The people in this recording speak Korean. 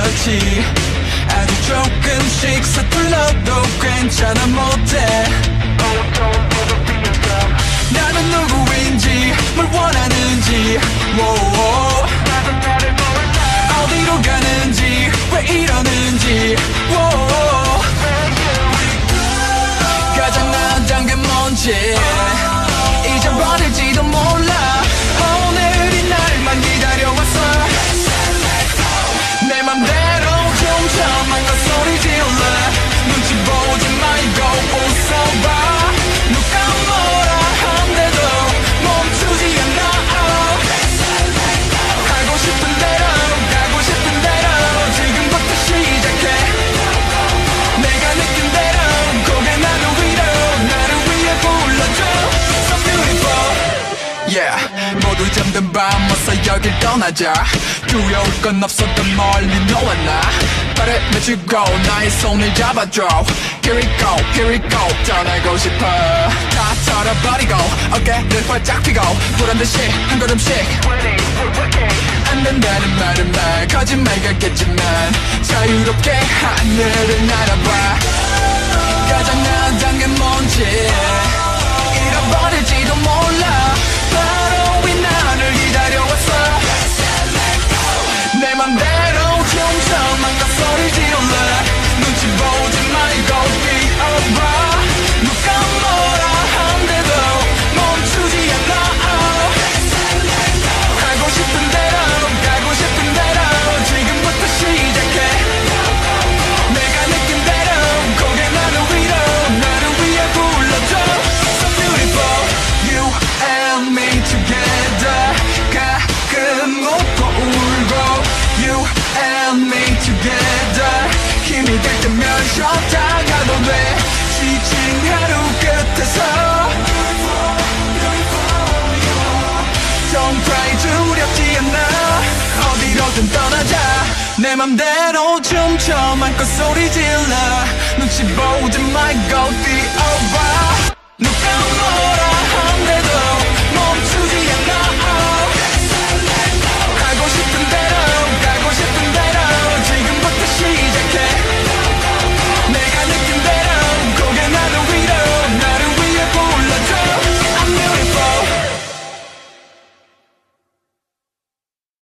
그렇지 아주 조금씩 서툴러도 괜찮아 못해 나는 누구인지 뭘 원하는지 어디로 가는지 왜 이러는지 가장 나은 게 뭔지 잊어버릴지도 몰라 오늘이 날만 기다려왔어 내 맘대로 좀 맘껏 소리 질러 눈치 보지 말고 웃어봐 누가 뭐라 한대도 멈추지 않아 하고 싶은 대로 가고 싶은 대로 지금부터 시작해 내가 느낀 대로 고개 나는 위로 나를 위해 불러줘 So beautiful Yeah 모두 잠든 밤 어서 여길 떠나자 두려울 건 없어도 멀리 너와 나 발을 맺히고 나의 손을 잡아줘 Here we go 떠나고 싶어 다 털어버리고 어깨를 활짝 펴고 보란듯이 한 걸음씩 안 된다는 말은 말 거짓말 같겠지만 자유롭게 하늘을 날아봐 가장 나은 게 뭔지 잃어버릴지도 몰라 바로 이 나를 기다려왔어 내 맘대로 좀 맘껏 소리 질러 눈치 보지 말고 뛰어봐 누가 뭐라 한대도 멈추지 않아 하고 싶은 대로 가고 싶은 대로 지금부터 시작해 내가 느낀 대로 고개 나는 위로 나를 위해 불러줘 So beautiful You and me together 가끔 웃고 울고 You and me together 힘이 될 때면 쉬었다가도 돼 지친 하루 끝에서 Don't cry 두렵지 않아 어디로든 떠나자 내 맘대로 춤춰 맘껏 소리 질러 눈치 보지 말고 뛰어봐 누가 뭐라